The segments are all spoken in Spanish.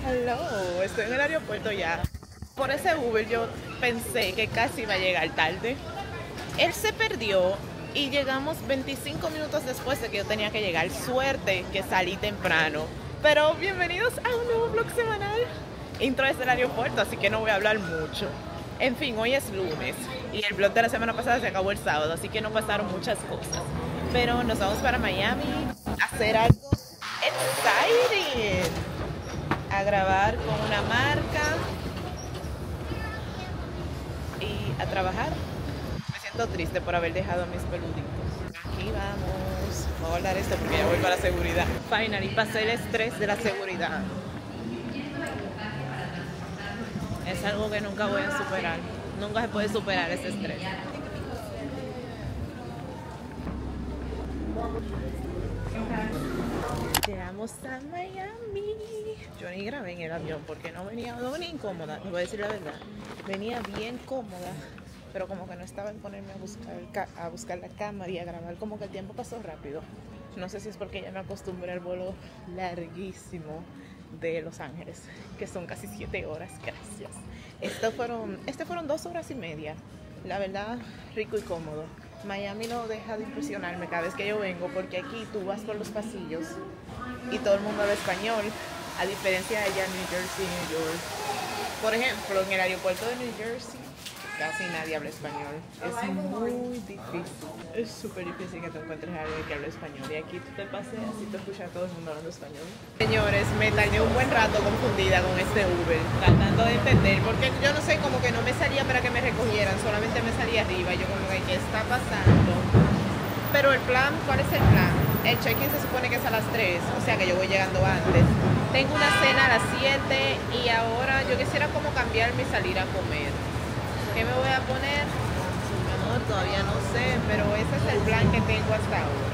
Hello, estoy en el aeropuerto ya. Por ese Uber yo pensé que casi iba a llegar tarde. Él se perdió y llegamos 25 minutos después de que yo tenía que llegar. Suerte que salí temprano. Pero bienvenidos a un nuevo vlog semanal. Intro desde el aeropuerto, así que no voy a hablar mucho. En fin, hoy es lunes y el vlog de la semana pasada se acabó el sábado, así que no pasaron muchas cosas. Pero nos vamos para Miami a hacer algo exciting. A grabar con una marca y a trabajar. Me siento triste por haber dejado a mis peluditos. Aquí vamos. Voy a guardar esto porque ya vuelvo a la seguridad. Finally, pasé el estrés de la seguridad. Es algo que nunca voy a superar. Nunca se puede superar ese estrés. Llegamos a Miami. Yo ni grabé en el avión porque no venía incómoda. Les voy a decir la verdad. Venía bien cómoda, pero como que no estaba en ponerme a buscar la cámara y a grabar. Como que el tiempo pasó rápido. No sé si es porque ya me acostumbré al vuelo larguísimo de Los Ángeles, que son casi 7 horas. Gracias. Este fueron 2 horas y media. La verdad, rico y cómodo. Miami no deja de impresionarme cada vez que yo vengo, porque aquí tú vas por los pasillos y todo el mundo habla español, a diferencia de allá en New Jersey, New York. Por ejemplo, en el aeropuerto de New Jersey casi nadie habla español. Es muy difícil. Es súper difícil que te encuentres a alguien que hable español. Y aquí tú te paseas y te escuchas a todo el mundo hablando español. Señores, me tardé un buen rato confundida con este Uber, tratando de entender, porque yo no sé, como que no me salía para que me recogieran, solamente me salía arriba. Y yo como que, ¿qué está pasando? Pero el plan, ¿cuál es el plan? El check-in se supone que es a las 3, o sea que yo voy llegando antes. Tengo una cena a las 7 y ahora yo quisiera como cambiarme y salir a comer. ¿Qué me voy a poner? Mi amor, todavía no sé, pero ese es el plan que tengo hasta ahora.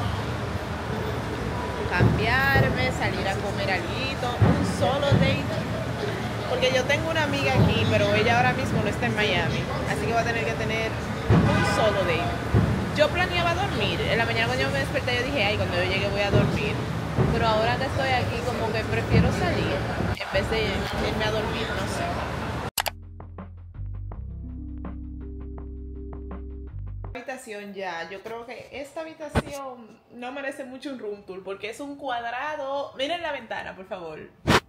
Cambiarme, salir a comer alguito, un solo date. Porque yo tengo una amiga aquí, pero ella ahora mismo no está en Miami. Así que voy a tener que tener un solo date. Yo planeaba dormir. En la mañana cuando yo me desperté yo dije, ay, cuando yo llegue voy a dormir. Pero ahora que estoy aquí como que prefiero salir en vez de irme a dormir, no sé. Habitación ya, yo creo que esta habitación no merece mucho un room tour porque es un cuadrado. Miren la ventana, por favor.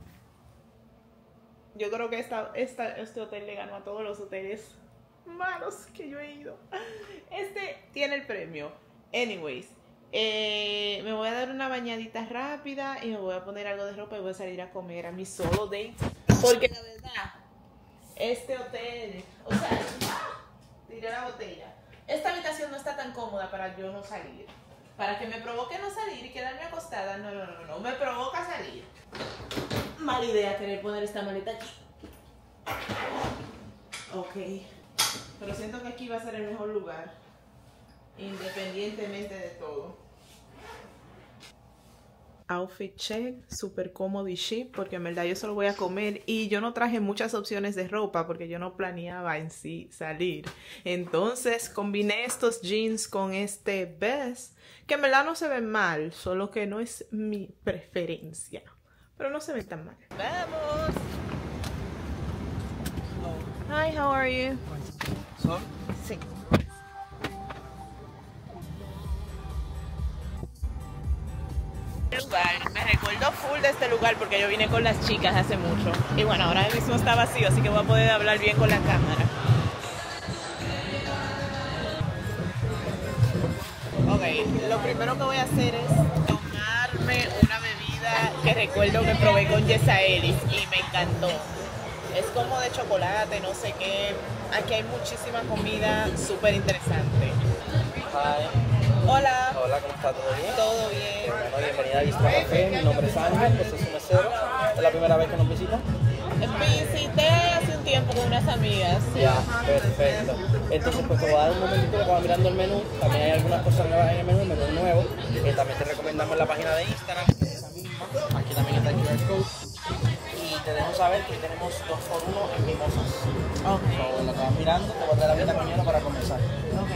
Yo creo que este hotel le ganó a todos los hoteles malos que yo he ido. Este tiene el premio. Anyways, me voy a dar una bañadita rápida y me voy a poner algo de ropa y voy a salir a comer a mi solo date. Porque la verdad, este hotel, o sea, tiré la botella. Esta habitación no está tan cómoda para yo no salir. Para que me provoque no salir y quedarme acostada, no. Me provoca salir. Mala idea querer poner esta maleta aquí. Ok. Pero siento que aquí va a ser el mejor lugar. Independientemente de todo. Outfit check, súper cómodo y chic, porque en verdad yo solo voy a comer y yo no traje muchas opciones de ropa porque yo no planeaba en sí salir. Entonces combiné estos jeans con este vest, que en verdad no se ven mal, solo que no es mi preferencia, pero no se ven tan mal. ¡Vamos! Hi, how are you? ¿Son? Sí. Me recuerdo full de este lugar porque yo vine con las chicas hace mucho. Y bueno, ahora mismo está vacío, así que voy a poder hablar bien con la cámara. Ok, lo primero que voy a hacer es tomarme una bebida que recuerdo que probé con Yesa Ellis y me encantó. Es como de chocolate, no sé qué. Aquí hay muchísima comida súper interesante. Hi. Hola. Hola, ¿cómo está? ¿Todo bien? Todo bien. Bueno, bienvenida a Bistro Café. Mi nombre es Ángel, pues soy su mesero. ¿Es la primera vez que nos visita? Visité hace un tiempo con unas amigas. Ya, perfecto. Entonces, pues te voy a dar un momentito que vas mirando el menú. También hay algunas cosas nuevas en el menú nuevo. También te recomendamos la página de Instagram, que es esa misma. Aquí también está el QR code. Y te dejo saber que tenemos 2x1 en mimosas. Ok. So, la que vas mirando, te voy a traer la vida mañana para comenzar. Ok,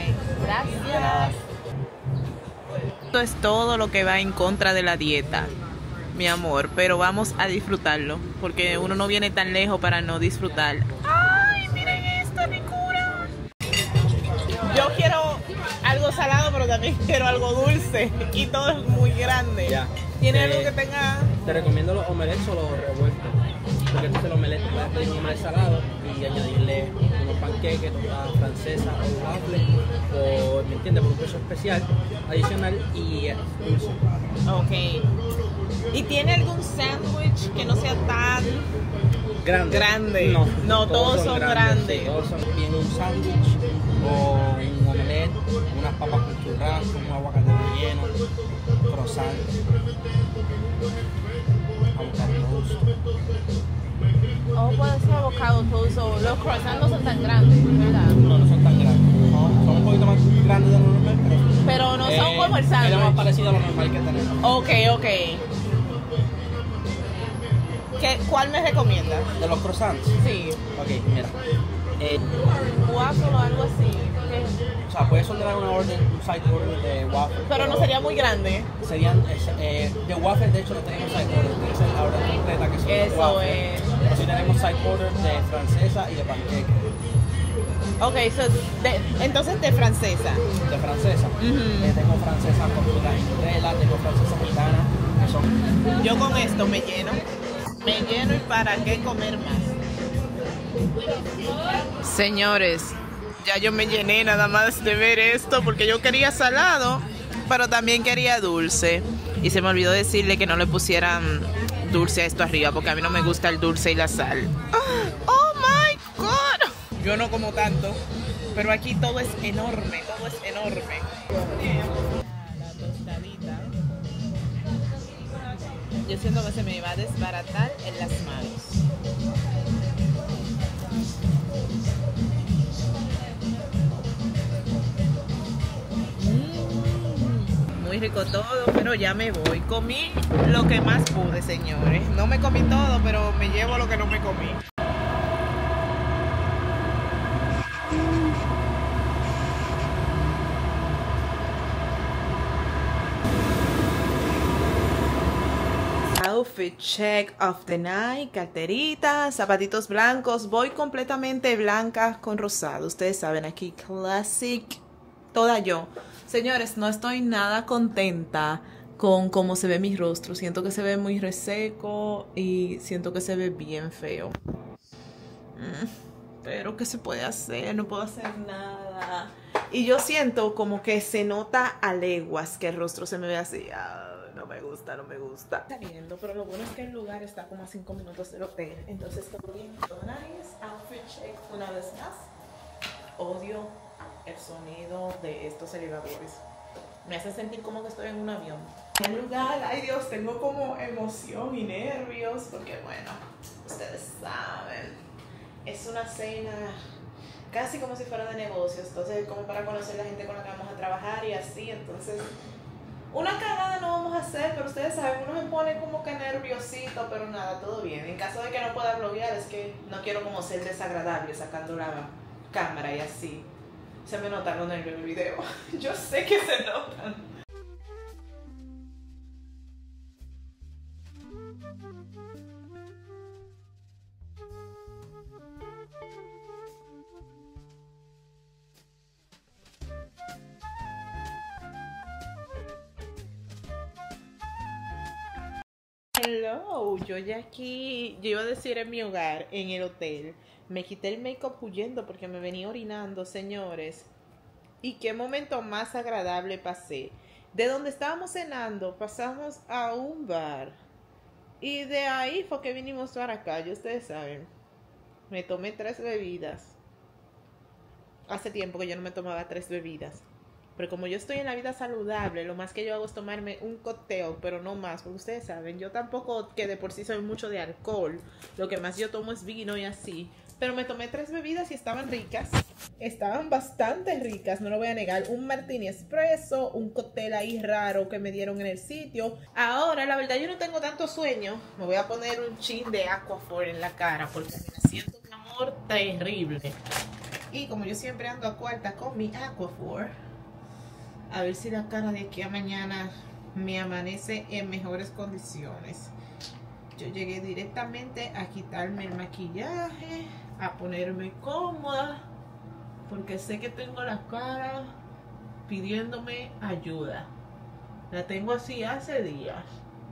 gracias. Esto es todo lo que va en contra de la dieta. mi amor, pero vamos a disfrutarlo, porque uno no viene tan lejos para no disfrutar. ¡Ay, miren esta ricura! Yo quiero algo salado, pero también quiero algo dulce, y todo es muy grande. Ya. ¿Tiene algo que tenga...? Te recomiendo los omelets o los revueltos. Porque entonces los omelets, puedes pedir un omelet salado y añadirle unos panqueques, tostada francesa o waffle, o, ¿me entiendes? Por un precio especial, adicional y dulce. Ok. ¿Y tiene algún sándwich que no sea tan grande? No, todos son grandes. Sí, todos son bien un sándwich o un omelette, unas papas con churrasco, un aguacate relleno, croissant, avocado toast. Oh, puede ser avocado toast. Los croissants no son tan grandes, ¿verdad? No son tan grandes. Son un poquito más grandes de lo normal, pero no son como el sándwich. Es lo más parecido a lo normal que tenemos. Ok. ¿Cuál me recomiendas? ¿De los croissants? Sí. Ok, mira. Waffle o algo así. O sea, puedes ordenar una orden, un side order de waffle. Pero no sería muy grande. Serían, de waffle de hecho no tenemos side order, tiene que ser la orden completa que son Eso waffle. es. Pero sí tenemos side order de francesa y de panqueque. Ok, entonces de francesa. De francesa. Tengo francesa con frutas y Nutella, tengo francesa gitana, que son... Yo con esto me lleno y para qué comer más. Señores, ya yo me llené nada más de ver esto porque yo quería salado, pero también quería dulce. Y se me olvidó decirle que no le pusieran dulce a esto arriba porque a mí no me gusta el dulce y la sal. ¡Oh, my God! Yo no como tanto, pero aquí todo es enorme, todo es enorme. La tostadita. Yo siento que se me va a desbaratar en las manos. Muy rico todo, pero ya me voy. Comí lo que más pude, señores. No me comí todo, pero me llevo lo que no me comí. Outfit check of the night, carterita, zapatitos blancos. Voy completamente blanca con rosado. Ustedes saben, aquí classic, toda yo. Señores, no estoy nada contenta con cómo se ve mi rostro. Siento que se ve muy reseco y siento que se ve bien feo. Pero ¿qué se puede hacer? No puedo hacer nada. Y yo siento como que se nota a leguas que el rostro se me ve así. No me gusta. Está saliendo, pero lo bueno es que el lugar está como a 5 minutos del hotel. Entonces todo bien, todo nice. Outfit check una vez más. Odio el sonido de estos elevadores. Me hace sentir como que estoy en un avión. En el lugar, ay Dios, tengo como emoción y nervios porque bueno, ustedes saben, es una cena casi como si fuera de negocios, entonces como para conocer la gente con la que vamos a trabajar y así, entonces una cagada no vamos a hacer, pero ustedes saben, uno se pone como que nerviosito, pero nada, todo bien. En caso de que no pueda bloguear, es que no quiero como ser desagradable sacando la cámara y así. Se me notan los nervios en el video. Yo sé que se notan. Hello, yo iba a decir en mi hogar, en el hotel. Me quité el make-up huyendo porque me venía orinando, señores. Y qué momento más agradable pasé. De donde estábamos cenando, pasamos a un bar. Y de ahí fue que vinimos para acá, ya ustedes saben. Me tomé 3 bebidas. Hace tiempo que yo no me tomaba 3 bebidas. Pero como yo estoy en la vida saludable, lo más que yo hago es tomarme un cóctel, pero no más. Porque ustedes saben, yo tampoco que de por sí soy mucho de alcohol. Lo que más yo tomo es vino y así. Pero me tomé 3 bebidas y estaban ricas. Estaban bastante ricas, no lo voy a negar. Un martini espresso, un cóctel ahí raro que me dieron en el sitio. Ahora, la verdad, yo no tengo tanto sueño. Me voy a poner un chin de Aquaphor en la cara porque me siento un amor terrible. Y como yo siempre ando a cuarta con mi Aquaphor, a ver si la cara de aquí a mañana me amanece en mejores condiciones. Yo llegué directamente a quitarme el maquillaje, a ponerme cómoda, porque sé que tengo la cara pidiéndome ayuda. La tengo así hace días.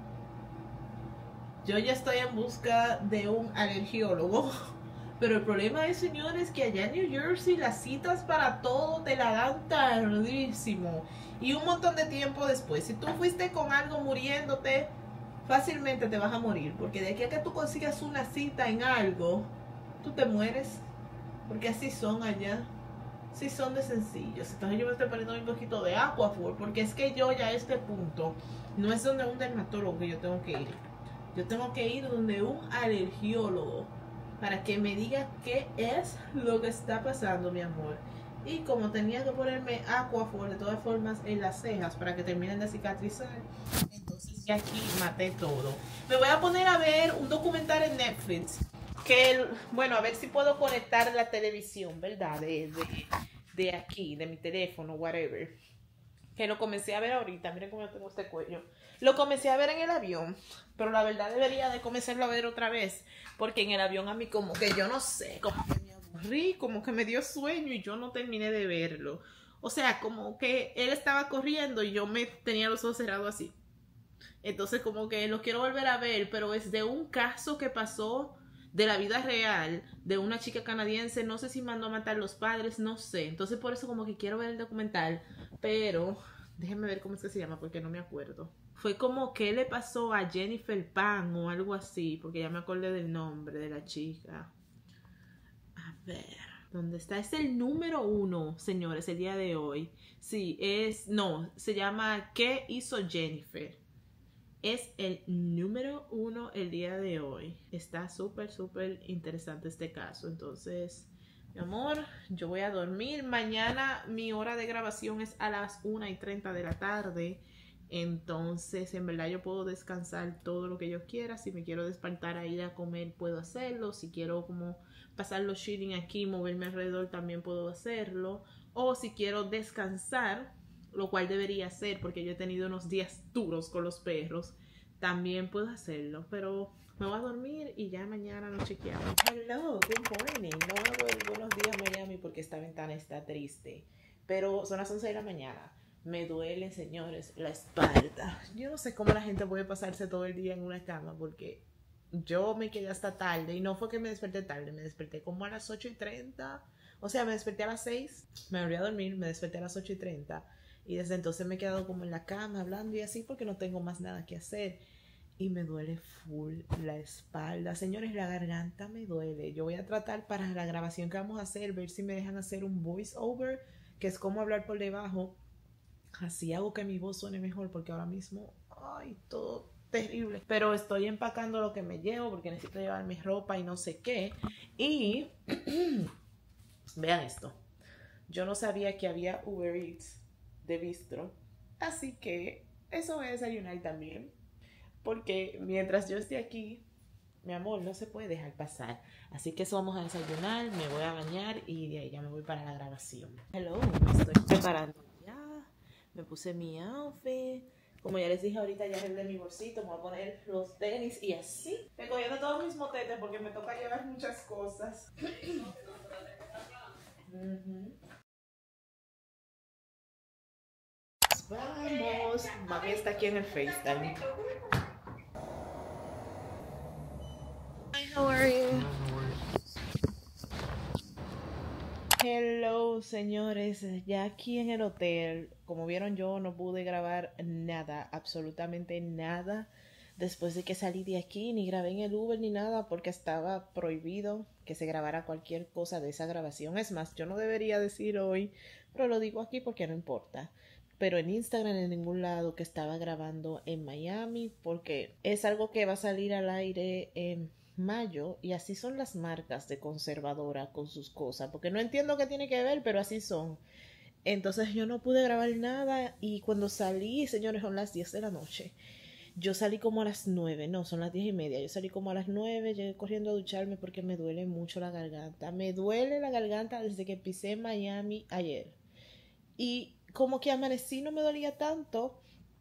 Yo ya estoy en busca de un alergiólogo. Pero el problema es, señores, que allá en New Jersey las citas para todo te la dan tardísimo. Y un montón de tiempo después. Si tú fuiste con algo muriéndote, fácilmente te vas a morir. Porque de aquí a que tú consigas una cita en algo, tú te mueres. Porque así son allá. Sí son de sencillos. Entonces yo me estoy poniendo un poquito de Aquaphor. Porque es que yo ya a este punto no es donde un dermatólogo que yo tengo que ir. Yo tengo que ir donde un alergiólogo para que me diga qué es lo que está pasando, mi amor. Y como tenía que ponerme Aquaphor de todas formas en las cejas para que terminen de cicatrizar, entonces ya aquí maté todo. Me voy a poner a ver un documental en Netflix que, bueno, a ver si puedo conectar la televisión, ¿verdad? De aquí, de mi teléfono, whatever. Que lo comencé a ver ahorita, miren cómo yo tengo este cuello. Lo comencé a ver en el avión, pero la verdad debería de comenzarlo a ver otra vez, porque en el avión a mí como que yo no sé, como que me aburrí, como que me dio sueño y yo no terminé de verlo. O sea, como que él estaba corriendo y yo me tenía los ojos cerrados así. Entonces como que lo quiero volver a ver, pero es de un caso que pasó de la vida real, de una chica canadiense, no sé si mandó a matar a los padres, no sé. Entonces por eso como que quiero ver el documental, pero déjenme ver cómo es que se llama porque no me acuerdo. Fue como que le pasó a Jennifer Pan o algo así, porque ya me acordé del nombre de la chica. A ver, ¿dónde está? Es el número 1, señores, el día de hoy. Sí, no, se llama ¿Qué hizo Jennifer? Es el número 1 el día de hoy. Está súper, súper interesante este caso. Entonces, mi amor, yo voy a dormir. Mañana mi hora de grabación es a las 1:30 de la tarde. Entonces, en verdad yo puedo descansar todo lo que yo quiera. Si me quiero despertar a ir a comer, puedo hacerlo. Si quiero como pasar los shooting aquí, moverme alrededor, también puedo hacerlo. O si quiero descansar, lo cual debería hacer porque yo he tenido unos días duros con los perros, también puedo hacerlo, pero me voy a dormir y ya mañana nos chequeamos. Hello, good morning. No hago el buenos días Miami porque esta ventana está triste, pero son las 11 de la mañana. Me duele, señores, la espalda. Yo no sé cómo la gente puede pasarse todo el día en una cama porque yo me quedé hasta tarde y no fue que me desperté tarde, me desperté como a las 8:30. O sea, me desperté a las 6, me volví a dormir, me desperté a las 8:30. Y desde entonces me he quedado como en la cama hablando y así porque no tengo más nada que hacer. Y me duele full la espalda. Señores, la garganta me duele. Yo voy a tratar para la grabación que vamos a hacer, ver si me dejan hacer un voice over, que es como hablar por debajo. Así hago que mi voz suene mejor porque ahora mismo, ay, todo terrible. Pero estoy empacando lo que me llevo porque necesito llevar mi ropa y no sé qué. Y vean esto. Yo no sabía que había Uber Eats de bistro, así que eso voy a desayunar también, porque mientras yo esté aquí, mi amor, no se puede dejar pasar, así que eso vamos a desayunar, me voy a bañar y de ahí ya me voy para la grabación. Hello, me estoy preparando ya, me puse mi outfit, como ya les dije ahorita, ya arreglé mi bolsito, me voy a poner los tenis y así, recogiendo todos mis motetes porque me toca llevar muchas cosas. Vamos, mami está aquí en el FaceTime. Hi, how are you? Hello, señores. Ya aquí en el hotel, como vieron, yo no pude grabar nada, absolutamente nada, después de que salí de aquí, ni grabé en el Uber ni nada, porque estaba prohibido que se grabara cualquier cosa de esa grabación. Es más, yo no debería decir hoy, pero lo digo aquí porque no importa. Pero en Instagram en ningún lado que estaba grabando en Miami, porque es algo que va a salir al aire en mayo y así son las marcas de conservadora con sus cosas, porque no entiendo qué tiene que ver, pero así son. Entonces yo no pude grabar nada y cuando salí, señores, son las 10 de la noche. Yo salí como a las 9, no, son las 10:30. Yo salí como a las 9, llegué corriendo a ducharme porque me duele mucho la garganta. Me duele la garganta desde que pisé Miami ayer. Y como que amanecí no me dolía tanto,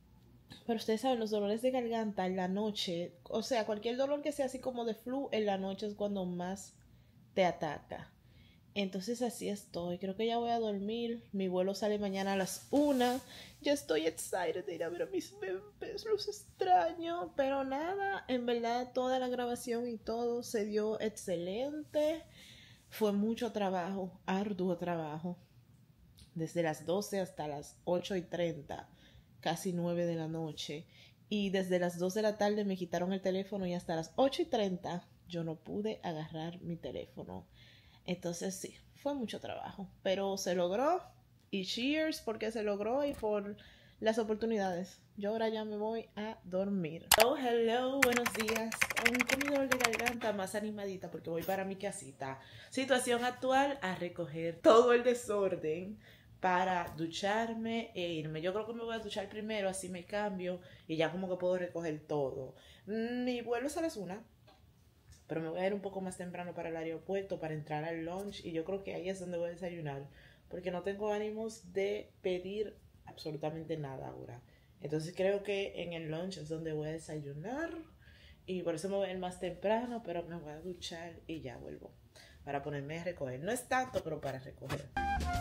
Pero ustedes saben, los dolores de garganta en la noche, o sea, cualquier dolor que sea así como de flu, en la noche es cuando más te ataca. Entonces así estoy. Creo que ya voy a dormir. Mi vuelo sale mañana a las 1. Ya estoy excited de ir a ver a mis bebés. Los extraño. Pero nada, en verdad toda la grabación y todo se dio excelente. Fue mucho trabajo, arduo trabajo. Desde las 12 hasta las 8:30, casi 9 de la noche. Y desde las 2 de la tarde me quitaron el teléfono y hasta las 8:30 yo no pude agarrar mi teléfono. Entonces sí, fue mucho trabajo, pero se logró y cheers porque se logró y por las oportunidades. Yo ahora ya me voy a dormir. Oh, hello, buenos días. Con mi dolor de garganta más animadita porque voy para mi casita. Situación actual, a recoger todo el desorden para ducharme e irme. Yo creo que me voy a duchar primero, así me cambio y ya como que puedo recoger todo. Mi vuelo es a las 1. Pero me voy a ir un poco más temprano para el aeropuerto para entrar al lunch y yo creo que ahí es donde voy a desayunar porque no tengo ánimos de pedir absolutamente nada ahora. Entonces creo que en el lunch es donde voy a desayunar y por eso me voy a ir más temprano, pero me voy a duchar y ya vuelvo para ponerme a recoger. No es tanto, pero para recoger.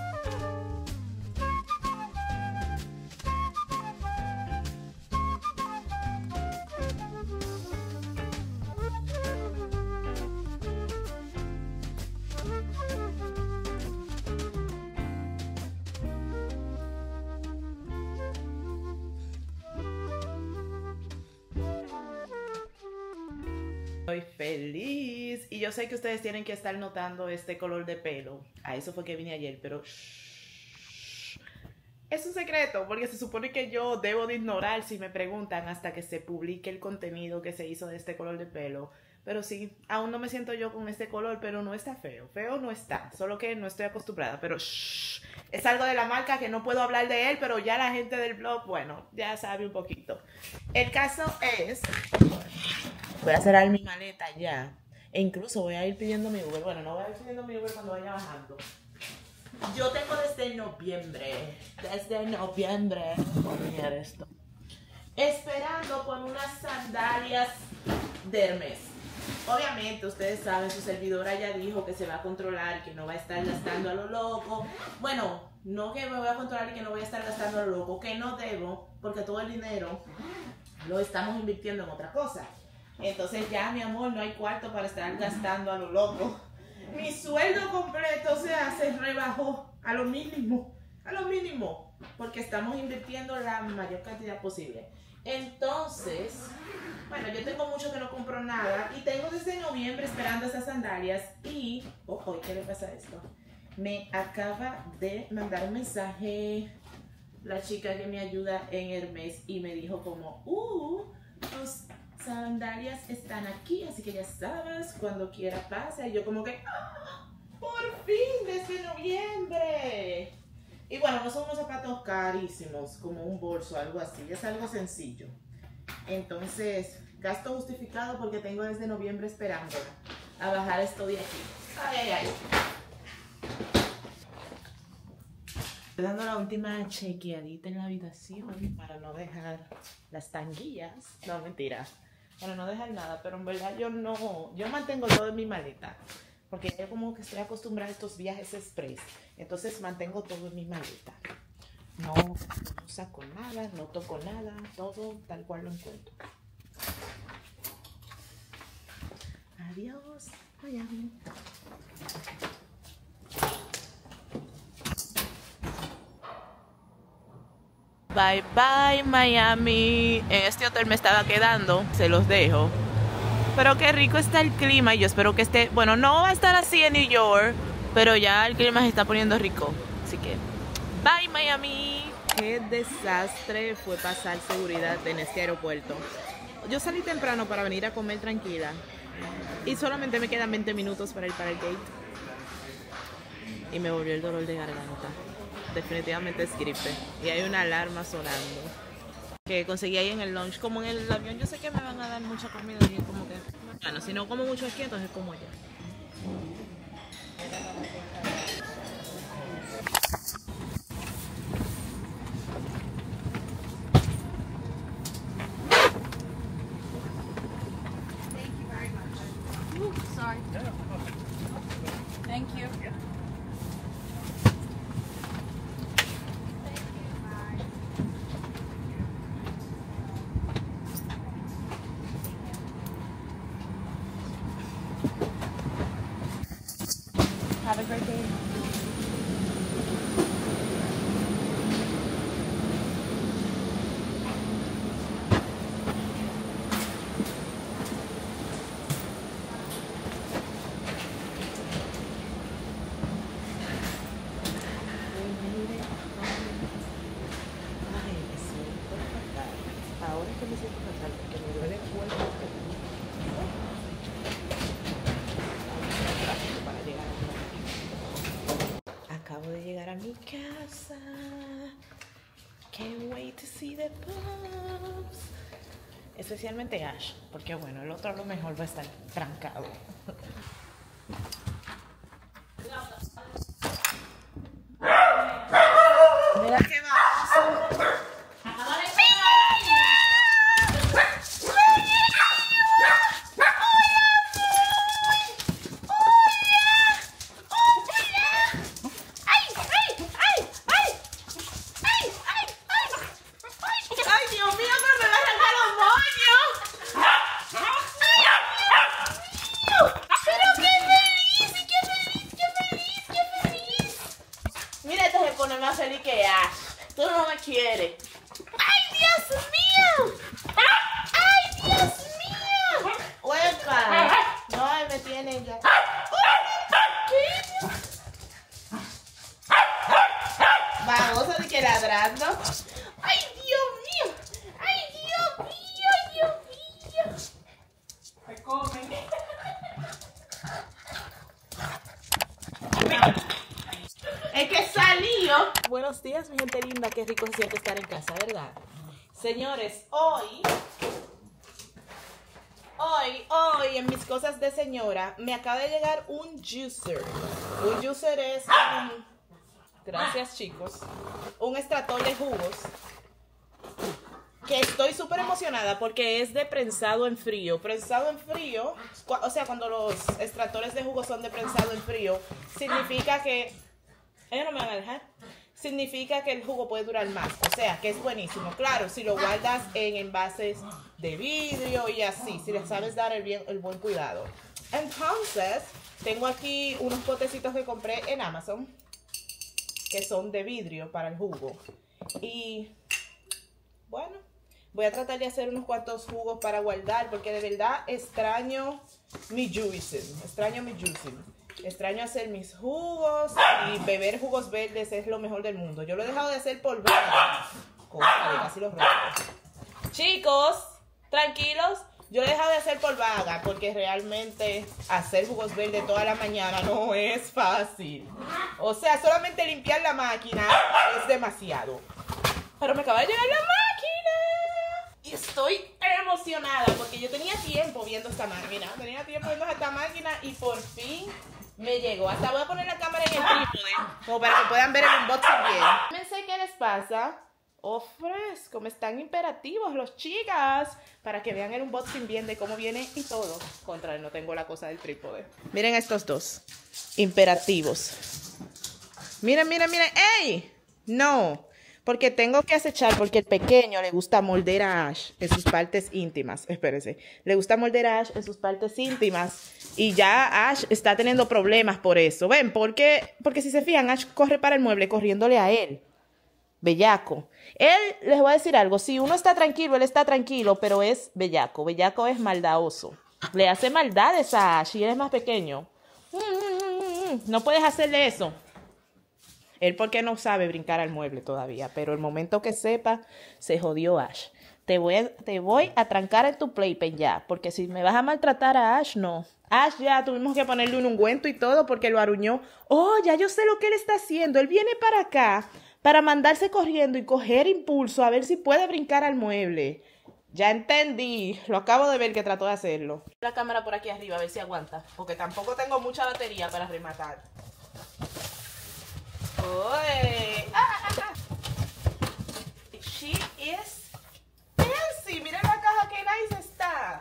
Estoy feliz y yo sé que ustedes tienen que estar notando este color de pelo. A eso fue que vine ayer, pero es un secreto porque se supone que yo debo de ignorar si me preguntan hasta que se publique el contenido que se hizo de este color de pelo. Pero sí, aún no me siento yo con este color, pero no está feo. Feo no está, solo que no estoy acostumbrada. Pero es algo de la marca que no puedo hablar de él, pero ya la gente del blog, bueno, ya sabe un poquito. El caso es... Voy a cerrar mi maleta ya. E incluso voy a ir pidiendo mi Uber. Bueno, no voy a ir pidiendo mi Uber cuando vaya bajando. Yo tengo desde noviembre. Voy a mirar esto. Esperando con unas sandalias de Hermes. Obviamente, ustedes saben, su servidora ya dijo que se va a controlar, que no va a estar gastando a lo loco. Bueno, no que me voy a controlar y que no voy a estar gastando a lo loco, que no debo, porque todo el dinero lo estamos invirtiendo en otra cosa. Entonces ya, mi amor, no hay cuarto para estar gastando a lo loco. Mi sueldo completo, o sea, se rebajó a lo mínimo, porque estamos invirtiendo la mayor cantidad posible. Entonces, bueno, yo tengo mucho que no compro nada y tengo desde noviembre esperando esas sandalias y, ojo, ¿qué le pasa a esto? Me acaba de mandar un mensaje la chica que me ayuda en Hermes y me dijo como, tus sandalias están aquí, así que ya sabes, cuando quiera pasa. Y yo como que, por fin, desde noviembre. Y bueno, no son unos zapatos carísimos, como un bolso, algo así, es algo sencillo. Entonces, gasto justificado porque tengo desde noviembre esperando a bajar esto de aquí. Ay. Estoy dando la última chequeadita en la habitación para no dejar las tanguillas. No, mentira. Para no dejar nada, pero en verdad yo mantengo todo en mi maleta. Porque yo como que estoy acostumbrada a estos viajes express. Entonces mantengo todo en mi maleta. No saco nada, no toco nada, todo tal cual lo encuentro. Adiós, Miami. Bye bye Miami. En este hotel me estaba quedando, se los dejo. Pero qué rico está el clima y yo espero que esté, bueno, no va a estar así en New York, pero ya el clima se está poniendo rico. Así que, bye Miami. Qué desastre fue pasar seguridad en este aeropuerto. Yo salí temprano para venir a comer tranquila y solamente me quedan 20 minutos para ir para el gate. Y me volvió el dolor de garganta. Definitivamente es gripe. Y hay una alarma sonando que conseguí ahí en el lunch. Como en el avión yo sé que me van a dar mucha comida y como que, bueno, si no como mucho aquí, entonces como allá. birthday. Ahora es que me siento fatal porque me duele el cuerpo. Para llegar acabo de llegar a mi casa. Can't wait to see the pups. Especialmente Ash, porque bueno, el otro a lo mejor va a estar trancado. Mira qué baboso. Más feliz que Ash. Tú no me quieres. ¡Ay, Dios mío! ¡Ay, Dios mío! ¡Huepa! No, me tiene ya. Vamos a que ladrando. ¡Ay, Dios mío! ¡Ay, Dios mío! ¡Dios mío! Me comen. Es que salió. Buenos días, mi gente linda. Qué rico se siente estar en casa, ¿verdad? Señores, hoy, en mis cosas de señora, me acaba de llegar un juicer. Un juicer es un... Gracias, chicos. Un extractor de jugos. Que estoy súper emocionada porque es de prensado en frío. Prensado en frío, o sea, cuando los extractores de jugos son de prensado en frío, significa que... Ellos no me van a dejar. Significa que el jugo puede durar más. O sea, que es buenísimo. Claro, si lo guardas en envases de vidrio y así. Si le sabes dar el buen cuidado. Entonces, tengo aquí unos potecitos que compré en Amazon. Que son de vidrio para el jugo. Y, bueno, voy a tratar de hacer unos cuantos jugos para guardar. Porque de verdad extraño mi juicing. Extraño hacer mis jugos y beber jugos verdes es lo mejor del mundo. Yo lo he dejado de hacer por vaga. Casi los rompo. Chicos, tranquilos. Yo lo he dejado de hacer por vaga porque realmente hacer jugos verdes toda la mañana no es fácil. O sea, solamente limpiar la máquina es demasiado. Pero me acaba de llegar la máquina. Y estoy emocionada porque yo tenía tiempo viendo esta máquina. Y por fin... me llegó. Hasta voy a poner la cámara en el trípode como para que puedan ver el unboxing bien. No sé qué les pasa. Oh, fresco. Me están imperativos los chicas. Para que vean el unboxing bien de cómo viene y todo. Contra, no tengo la cosa del trípode. Miren estos dos. Imperativos. Miren. ¡Ey! No. Porque tengo que acechar, porque el pequeño le gusta morder a Ash en sus partes íntimas. Espérense. Le gusta morder a Ash en sus partes íntimas. Y ya Ash está teniendo problemas por eso. ¿Ven? Porque si se fijan, Ash corre para el mueble corriéndole a él. Bellaco. Él, les voy a decir algo. Si uno está tranquilo, él está tranquilo, pero es bellaco. Bellaco es maldadoso. Le hace maldades a Ash y él es más pequeño. No puedes hacerle eso. Él porque no sabe brincar al mueble todavía, pero el momento que sepa, se jodió Ash. Te voy a trancar en tu playpen ya, porque si me vas a maltratar a Ash, no. Ash ya tuvimos que ponerle un ungüento y todo porque lo aruñó. Oh, ya yo sé lo que él está haciendo. Él viene para acá para mandarse corriendo y coger impulso a ver si puede brincar al mueble. Ya entendí, lo acabo de ver que trató de hacerlo. La cámara por aquí arriba, a ver si aguanta, porque tampoco tengo mucha batería para rematar. ¡Oye! She is fancy. Miren la caja, qué nice está.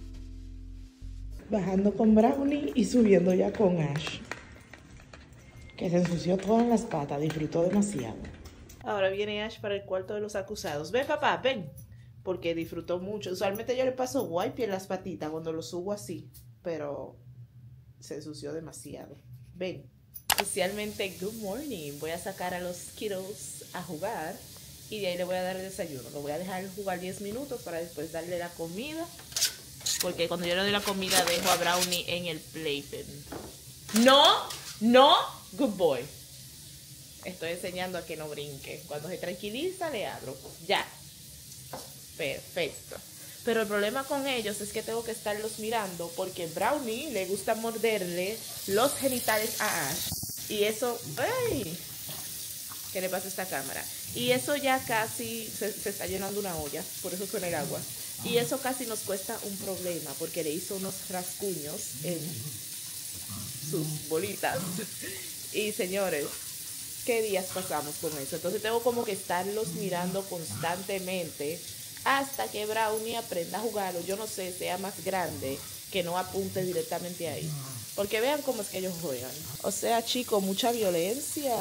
Bajando con Brownie y subiendo ya con Ash. Que se ensució todas las patas, disfrutó demasiado. Ahora viene Ash para el cuarto de los acusados. Ven, papá, ven. Porque disfrutó mucho. Usualmente yo le paso wipe en las patitas cuando lo subo así. Pero se ensució demasiado. Ven. Especialmente good morning. Voy a sacar a los kiddos a jugar. Y de ahí le voy a dar el desayuno. Lo voy a dejar jugar 10 minutos para después darle la comida. Porque cuando yo le doy la comida dejo a Brownie en el playpen. No, no, good boy. Estoy enseñando a que no brinque. Cuando se tranquiliza le abro. Ya. Perfecto. Pero el problema con ellos es que tengo que estarlos mirando porque Brownie le gusta morderle los genitales a Ash. Y eso... ¡Ay! ¿Qué le pasa a esta cámara? Y eso ya casi se está llenando una olla. Por eso suena el agua. Y eso casi nos cuesta un problema porque le hizo unos rasguños en sus bolitas. Y señores, ¿qué días pasamos con eso? Entonces tengo como que estarlos mirando constantemente hasta que Brownie aprenda a jugarlo. Yo no sé, sea más grande, que no apunte directamente ahí. Porque vean cómo es que ellos juegan. O sea, chicos, mucha violencia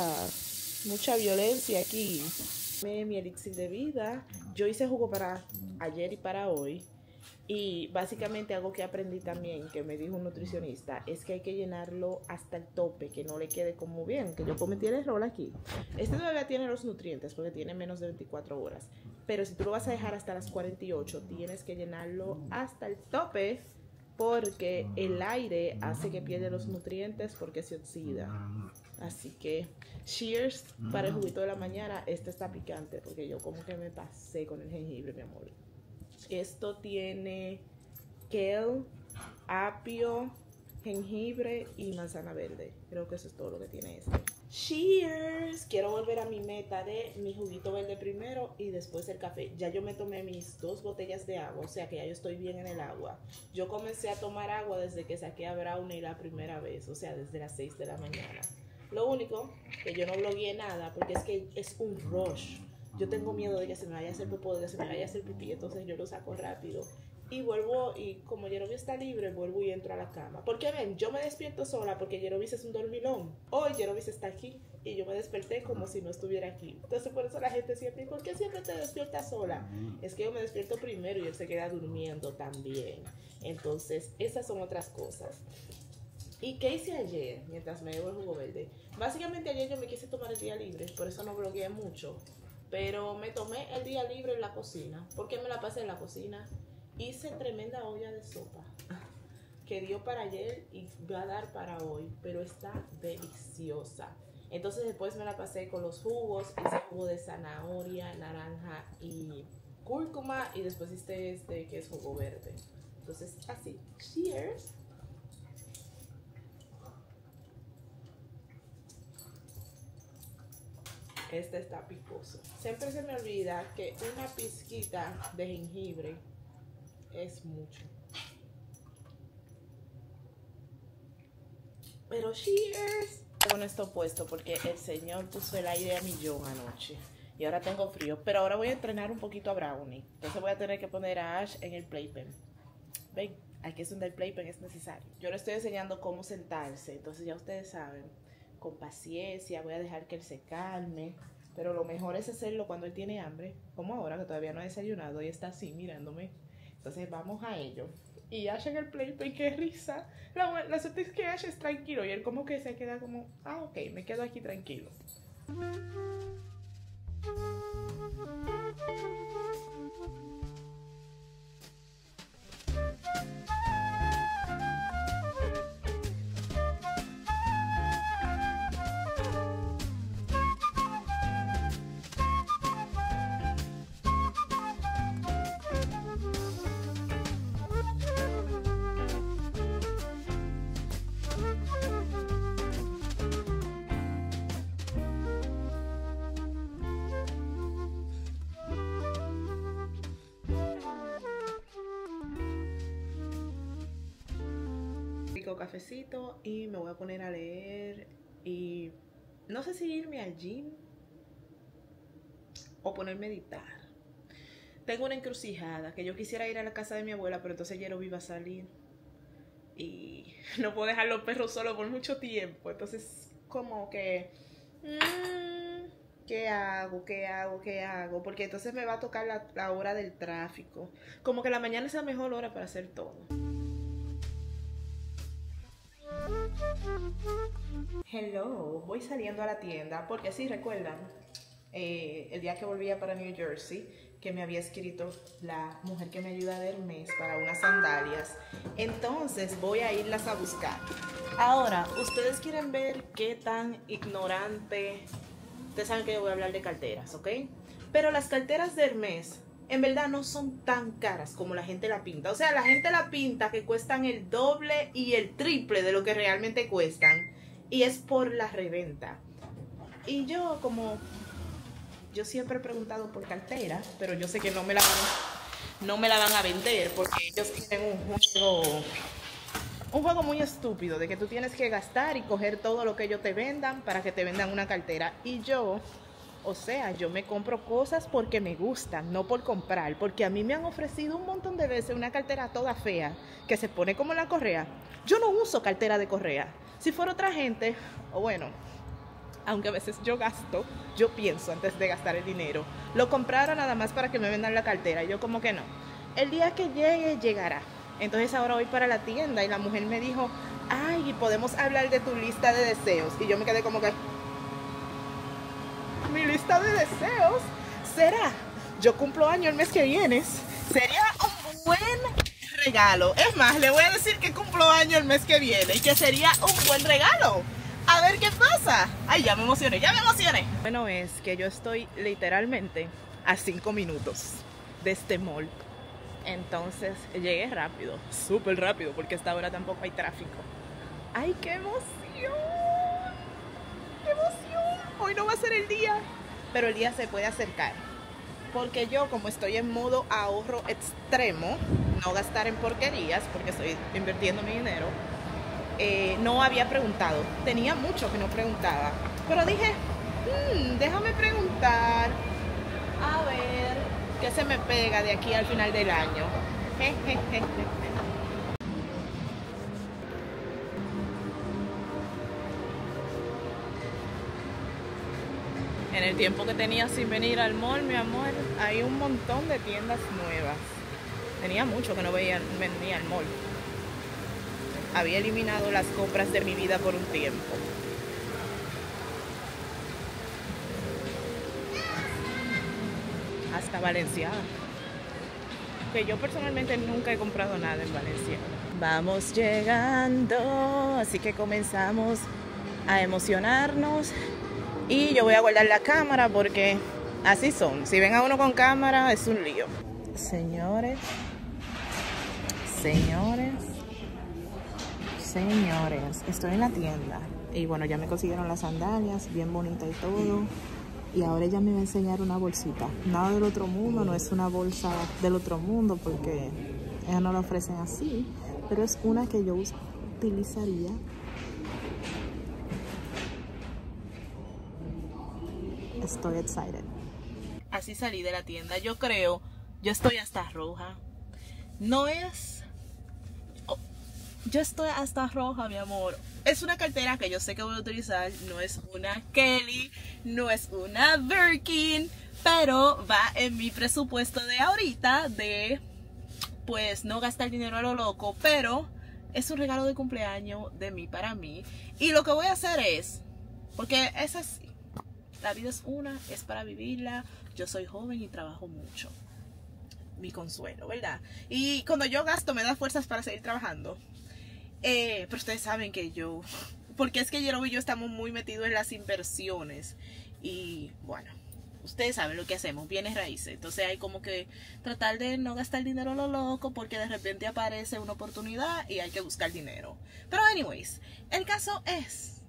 aquí. Mi elixir de vida. Yo hice jugo para ayer y para hoy. Y básicamente algo que aprendí también, que me dijo un nutricionista, es que hay que llenarlo hasta el tope, que no le quede como bien, que yo cometí el error aquí. Este todavía tiene los nutrientes porque tiene menos de 24 horas. Pero si tú lo vas a dejar hasta las 48, tienes que llenarlo hasta el tope porque el aire hace que pierda los nutrientes porque se oxida. Así que, cheers para el juguito de la mañana. Este está picante porque yo como que me pasé con el jengibre, mi amor. Esto tiene kale, apio, jengibre y manzana verde. Creo que eso es todo lo que tiene este. Cheers. Quiero volver a mi meta de mi juguito verde primero y después el café. Ya yo me tomé mis 2 botellas de agua, o sea que ya yo estoy bien en el agua. Yo comencé a tomar agua desde que saqué a Brownie la primera vez, o sea, desde las 6 de la mañana. Lo único que yo no blogueé nada porque es que es un rush. Yo tengo miedo de que se me vaya a hacer popó, de que se me vaya a hacer pipí, entonces yo lo saco rápido. Y vuelvo, y como Yerobi está libre, vuelvo y entro a la cama. Porque ven, yo me despierto sola porque Yerobi es un dormilón. Hoy Yerobi está aquí y yo me desperté como si no estuviera aquí. Entonces por eso la gente siempre, ¿por qué siempre te despiertas sola? Es que yo me despierto primero y él se queda durmiendo también. Entonces esas son otras cosas. ¿Y qué hice ayer mientras me llevo el jugo verde? Básicamente ayer yo me quise tomar el día libre, por eso no blogueé mucho. Pero me tomé el día libre en la cocina. ¿Por qué me la pasé en la cocina? Hice tremenda olla de sopa que dio para ayer y va a dar para hoy, pero está deliciosa. Entonces después me la pasé con los jugos, hice jugo de zanahoria, naranja y cúrcuma y después hice este que es jugo verde. Entonces así, cheers. Este está picoso. Siempre se me olvida que una pizquita de jengibre es mucho. Pero cheers. Con esto puesto porque el señor puso el aire a millón anoche. Y ahora tengo frío. Pero ahora voy a entrenar un poquito a Brownie. Entonces voy a tener que poner a Ash en el playpen. Ven, aquí es donde el playpen es necesario. Yo le estoy enseñando cómo sentarse. Entonces ya ustedes saben. Con paciencia, voy a dejar que él se calme. Pero lo mejor es hacerlo cuando él tiene hambre. Como ahora que todavía no ha desayunado y está así mirándome. Entonces vamos a ello. Y Ash en el playpen, qué risa. La suerte es que Ash es tranquilo y él como que se queda como, ah, ok, me quedo aquí tranquilo. Cafecito y me voy a poner a leer y no sé si irme al gym o ponerme a meditar. Tengo una encrucijada que yo quisiera ir a la casa de mi abuela, pero entonces Yerobi va a salir y no puedo dejar los perros solos por mucho tiempo. Entonces como que, ¿qué hago? ¿Qué hago? ¿Qué hago? Porque entonces me va a tocar la hora del tráfico. Como que la mañana es la mejor hora para hacer todo. Hello, voy saliendo a la tienda porque sí, recuerdan, el día que volvía para New Jersey, que me había escrito la mujer que me ayuda de Hermes para unas sandalias. Entonces voy a irlas a buscar. Ahora, ustedes quieren ver qué tan ignorante. Ustedes saben que yo voy a hablar de carteras, ¿ok? Pero las carteras de Hermes en verdad no son tan caras como la gente la pinta. O sea, la gente la pinta que cuestan el doble y el triple de lo que realmente cuestan. Y es por la reventa. Y yo siempre he preguntado por cartera, pero yo sé que no me la van a vender porque ellos tienen un juego muy estúpido de que tú tienes que gastar y coger todo lo que ellos te vendan para que te vendan una cartera. Y yo, o sea, yo me compro cosas porque me gustan, no por comprar, porque a mí me han ofrecido un montón de veces una cartera toda fea que se pone como la correa. Yo no uso cartera de correa. Si fuera otra gente, o bueno, aunque a veces yo gasto, yo pienso antes de gastar el dinero, lo compraron nada más para que me vendan la cartera. Y yo como que no. El día que llegue, llegará. Entonces ahora voy para la tienda y la mujer me dijo, ay, podemos hablar de tu lista de deseos. Y yo me quedé como que, ¿mi lista de deseos? ¿Será? Yo cumplo año el mes que viene. Sería un buen regalo. Es más, le voy a decir que cumplo año el mes que viene y que sería un buen regalo. A ver qué pasa. Ay, ya me emocioné, ya me emocioné. Bueno, es que yo estoy literalmente a 5 minutos de este mall. Entonces llegué rápido, súper rápido, porque a esta hora tampoco hay tráfico. ¡Ay, qué emoción! ¡Qué emoción! Hoy no va a ser el día, pero el día se puede acercar. Porque yo, como estoy en modo ahorro extremo, no gastar en porquerías, porque estoy invirtiendo mi dinero, no había preguntado. Tenía mucho que no preguntaba. Pero dije, déjame preguntar. A ver qué se me pega de aquí al final del año. En el tiempo que tenía sin venir al mall, mi amor, hay un montón de tiendas nuevas. Tenía mucho que no venía al mall. Había eliminado las compras de mi vida por un tiempo. Hasta Valenciaga. Que yo personalmente nunca he comprado nada en Valenciaga. Vamos llegando, así que comenzamos a emocionarnos. Y yo voy a guardar la cámara porque así son. Si ven a uno con cámara es un lío. Señores, estoy en la tienda y bueno, ya me consiguieron las sandalias, bien bonita y todo. Y ahora ella me va a enseñar una bolsita. Nada del otro mundo, no es una bolsa del otro mundo porque ellas no la ofrecen así, pero es una que yo utilizaría. Estoy excited. Así salí de la tienda. Yo estoy hasta roja. Yo estoy hasta roja, mi amor. Es una cartera que yo sé que voy a utilizar. No es una Kelly, no es una Birkin, pero va en mi presupuesto de ahorita de, pues, no gastar dinero a lo loco, pero es un regalo de cumpleaños de mí para mí. Y lo que voy a hacer es, porque es así, la vida es una, es para vivirla. Yo soy joven y trabajo mucho. Mi consuelo, ¿verdad? Y cuando yo gasto me da fuerzas para seguir trabajando. Pero ustedes saben que porque es que Jerome y yo estamos muy metidos en las inversiones. Y bueno, ustedes saben lo que hacemos, bienes raíces. Entonces hay como que tratar de no gastar dinero a lo loco, porque de repente aparece una oportunidad y hay que buscar dinero. Pero anyways, el caso es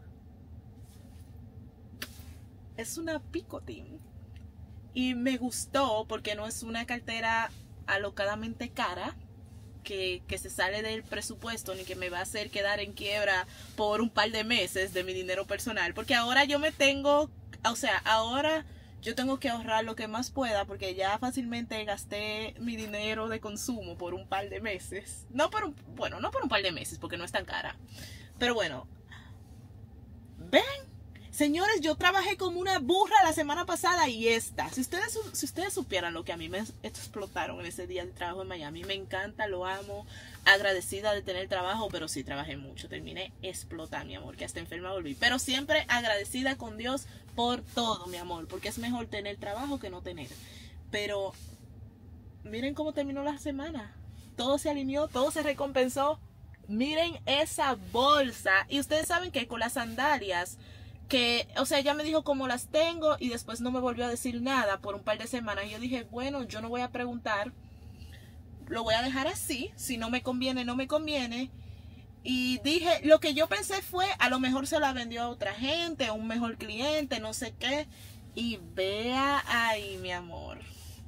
una Picotin. Y me gustó porque no es una cartera alocadamente cara, que se sale del presupuesto, ni que me va a hacer quedar en quiebra por un par de meses de mi dinero personal. Porque ahora ahora yo tengo que ahorrar lo que más pueda, porque ya fácilmente gasté mi dinero de consumo por un par de meses. No por un par de meses, porque no es tan cara. Pero bueno, ven Señores, yo trabajé como una burra la semana pasada y esta. Si ustedes supieran lo que a mí me explotaron en ese día de trabajo en Miami. Me encanta, lo amo. Agradecida de tener trabajo, pero sí trabajé mucho. Terminé explotar, mi amor, que hasta enferma volví. Pero siempre agradecida con Dios por todo, mi amor. Porque es mejor tener trabajo que no tener. Pero miren cómo terminó la semana. Todo se alineó, todo se recompensó. Miren esa bolsa. Y ustedes saben que con las sandalias... que, o sea, ella me dijo cómo las tengo y después no me volvió a decir nada por un par de semanas. Y yo dije, bueno, yo no voy a preguntar, lo voy a dejar así, si no me conviene, no me conviene. Y dije, lo que yo pensé fue, a lo mejor se la vendió a otra gente, a un mejor cliente, no sé qué. Y vea ahí, mi amor.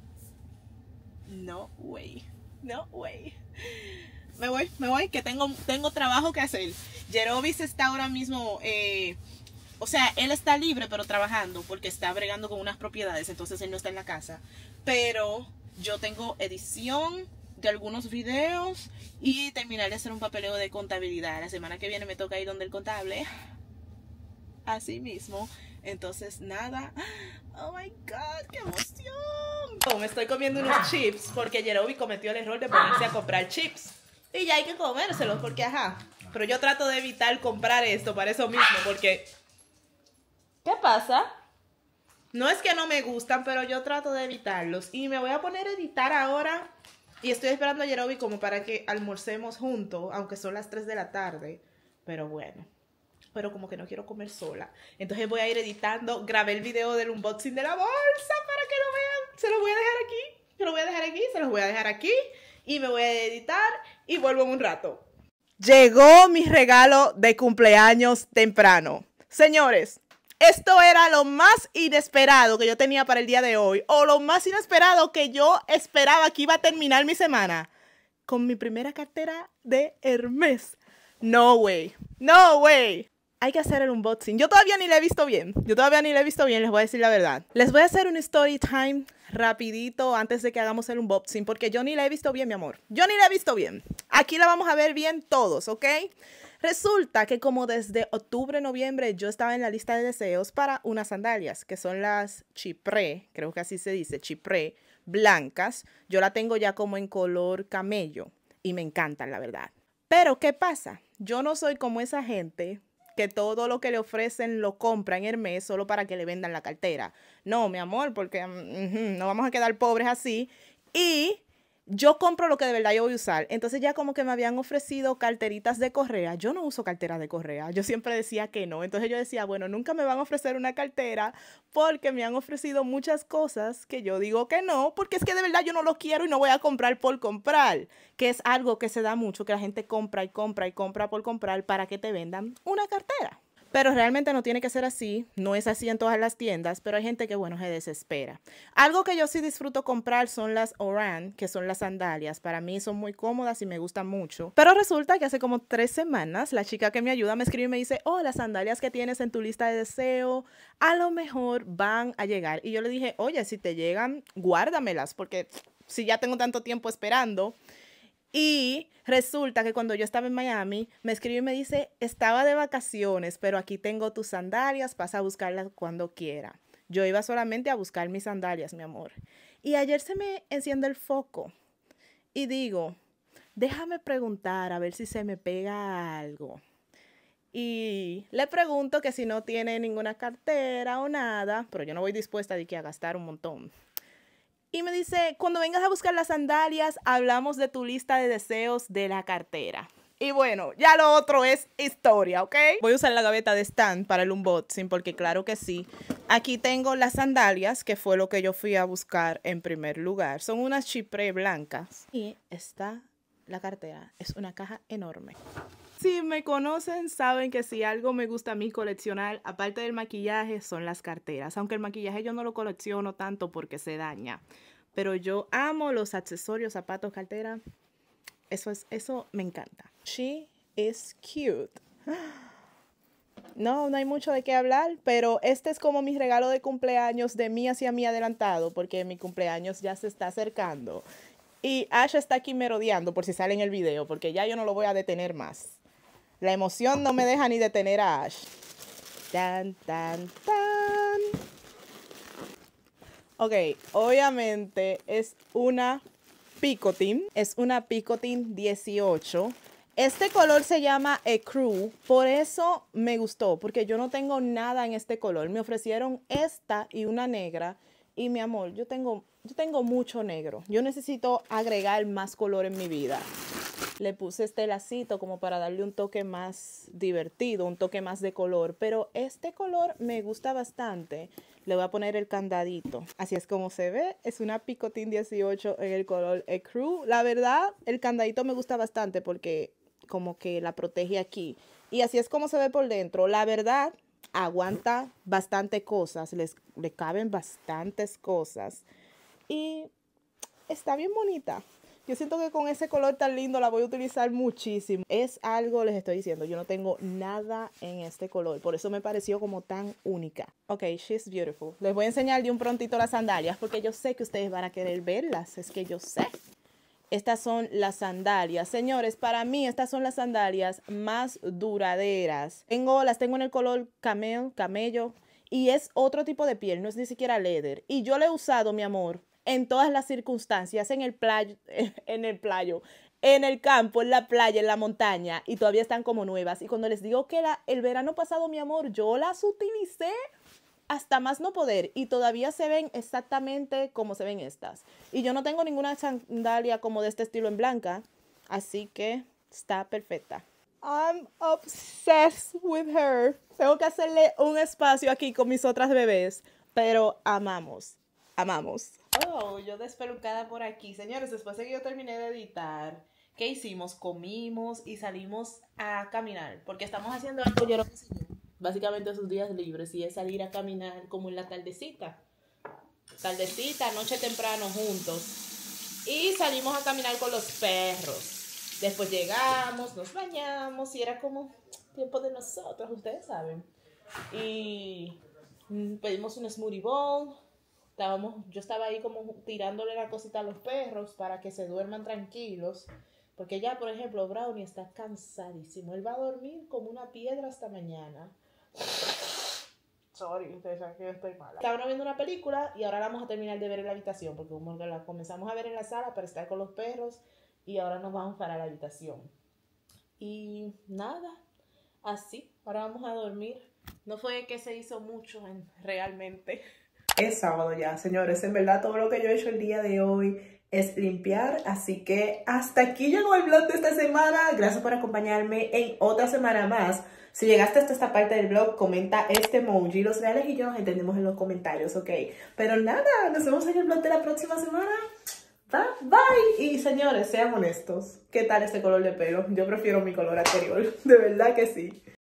No way, no way. Me voy, que tengo trabajo que hacer. Jerovis está ahora mismo... o sea, él está libre pero trabajando porque está bregando con unas propiedades, entonces él no está en la casa. Pero yo tengo edición de algunos videos y terminar de hacer un papeleo de contabilidad. La semana que viene me toca ir donde el contable. Así mismo. Entonces, nada. Oh my God, qué emoción. Me estoy comiendo unos chips porque Jerobi cometió el error de ponerse a comprar chips. Y ya hay que comérselos porque, ajá. Pero yo trato de evitar comprar esto para eso mismo porque... ¿Qué pasa? No es que no me gustan, pero yo trato de evitarlos. Y me voy a poner a editar ahora. Y estoy esperando a Jerobi como para que almorcemos juntos, aunque son las 3 de la tarde. Pero bueno. Pero como que no quiero comer sola. Entonces voy a ir editando. Grabé el video del unboxing de la bolsa para que lo vean. Se los voy a dejar aquí. Se los voy a dejar aquí. Se los voy a dejar aquí. Y me voy a editar. Y vuelvo en un rato. Llegó mi regalo de cumpleaños temprano. Señores. Esto era lo más inesperado que yo tenía para el día de hoy. O lo más inesperado que yo esperaba que iba a terminar mi semana. Con mi primera cartera de Hermes. No way. No way. Hay que hacer el unboxing. Yo todavía ni la he visto bien. Les voy a decir la verdad. Les voy a hacer un story time rapidito antes de que hagamos el unboxing. Porque yo ni la he visto bien, mi amor. Yo ni la he visto bien. Aquí la vamos a ver bien todos, ¿ok? Resulta que como desde octubre, noviembre, yo estaba en la lista de deseos para unas sandalias, que son las Chypre, creo que así se dice, Chypre, blancas. Yo la tengo ya como en color camello y me encantan, la verdad. Pero, ¿qué pasa? Yo no soy como esa gente que todo lo que le ofrecen lo compra en Hermes solo para que le vendan la cartera. No, mi amor, porque no vamos a quedar pobres así. Y... yo compro lo que de verdad yo voy a usar. Entonces ya como que me habían ofrecido carteritas de correa. Yo no uso carteras de correa. Yo siempre decía que no. Entonces yo decía, bueno, nunca me van a ofrecer una cartera porque me han ofrecido muchas cosas que yo digo que no, porque es que de verdad yo no lo quiero y no voy a comprar por comprar. Que es algo que se da mucho, que la gente compra y compra y compra por comprar para que te vendan una cartera. Pero realmente no tiene que ser así, no es así en todas las tiendas, pero hay gente que, bueno, se desespera. Algo que yo sí disfruto comprar son las Oran, que son las sandalias. Para mí son muy cómodas y me gustan mucho. Pero resulta que hace como 3 semanas, la chica que me ayuda me escribe y me dice, oh, las sandalias que tienes en tu lista de deseo, a lo mejor van a llegar. Y yo le dije, oye, si te llegan, guárdamelas, porque si ya tengo tanto tiempo esperando... Y resulta que cuando yo estaba en Miami, me escribe y me dice, estaba de vacaciones, pero aquí tengo tus sandalias, pasa a buscarlas cuando quiera. Yo iba solamente a buscar mis sandalias, mi amor. Y ayer se me enciende el foco y digo, déjame preguntar a ver si se me pega algo. Y le pregunto que si no tiene ninguna cartera o nada, pero yo no voy dispuesta de que a gastar un montón. Y me dice, cuando vengas a buscar las sandalias, hablamos de tu lista de deseos de la cartera. Y bueno, ya lo otro es historia, ¿ok? Voy a usar la gaveta de Stan para el unboxing, porque claro que sí. Aquí tengo las sandalias, que fue lo que yo fui a buscar en primer lugar. Son unas Chypre blancas. Y está la cartera. Es una caja enorme. Si me conocen, saben que si algo me gusta a mí coleccionar, aparte del maquillaje, son las carteras. Aunque el maquillaje yo no lo colecciono tanto porque se daña. Pero yo amo los accesorios, zapatos, cartera. Eso me encanta. She is cute. No hay mucho de qué hablar, pero este es como mi regalo de cumpleaños de mí hacia mí adelantado, porque mi cumpleaños ya se está acercando. Y Ash está aquí merodeando por si sale en el video, porque ya yo no lo voy a detener más. La emoción no me deja ni detener a Ash. Tan, tan, tan. Ok, obviamente es una Picotin. Es una Picotin 18. Este color se llama Ecru, por eso me gustó, porque yo no tengo nada en este color. Me ofrecieron esta y una negra. Y mi amor, yo tengo mucho negro. Yo necesito agregar más color en mi vida. Le puse este lacito como para darle un toque más divertido, un toque más de color. Pero este color me gusta bastante. Le voy a poner el candadito. Así es como se ve. Es una Picotin 18 en el color Ecru. La verdad, el candadito me gusta bastante porque como que la protege aquí. Y así es como se ve por dentro. La verdad, aguanta bastante cosas. Le caben bastantes cosas. Y está bien bonita. Yo siento que con ese color tan lindo la voy a utilizar muchísimo. Es algo, les estoy diciendo, yo no tengo nada en este color. Por eso me pareció como tan única. Ok, she's beautiful. Les voy a enseñar de un prontito las sandalias porque yo sé que ustedes van a querer verlas. Es que yo sé. Estas son las sandalias. Señores, para mí estas son las sandalias más duraderas. Las tengo en el color camello. Y es otro tipo de piel, no es ni siquiera leather. Y yo la he usado, mi amor, en todas las circunstancias, en el campo, en la playa, en la montaña. Y todavía están como nuevas. Y cuando les digo que el verano pasado, mi amor, yo las utilicé hasta más no poder y todavía se ven exactamente como se ven estas. Y yo no tengo ninguna sandalia como de este estilo en blanca, así que está perfecta. I'm obsessed with her. Tengo que hacerle un espacio aquí con mis otras bebés, pero amamos. Oh, yo despelucada por aquí. Señores, después de que yo terminé de editar, ¿qué hicimos? Comimos y salimos a caminar, porque estamos haciendo algo yo no sé yo. Básicamente sus días libres y es salir a caminar como en la tardecita, noche temprano juntos y salimos a caminar con los perros. Después llegamos, nos bañamos y era como tiempo de nosotros, ustedes saben. Y pedimos un smoothie bowl. Yo estaba ahí como tirándole la cosita a los perros para que se duerman tranquilos. Porque ya, por ejemplo, Brownie está cansadísimo. Él va a dormir como una piedra hasta mañana. Sorry, ustedes saben que yo estoy mala. Estábamos viendo una película y ahora la vamos a terminar de ver en la habitación. Porque como que la comenzamos a ver en la sala para estar con los perros. Y ahora nos vamos para la habitación. Y nada, así. Ahora vamos a dormir. No fue que se hizo mucho realmente. Es sábado ya, señores. En verdad todo lo que yo he hecho el día de hoy es limpiar, así que hasta aquí llegó el vlog de esta semana. Gracias por acompañarme en otra semana más. Si llegaste hasta esta parte del vlog, comenta este emoji. Los reales y yo nos entendemos en los comentarios, ¿ok? Pero nada, nos vemos en el vlog de la próxima semana. Bye. Y señores, sean honestos. ¿Qué tal este color de pelo? Yo prefiero mi color anterior. De verdad que sí.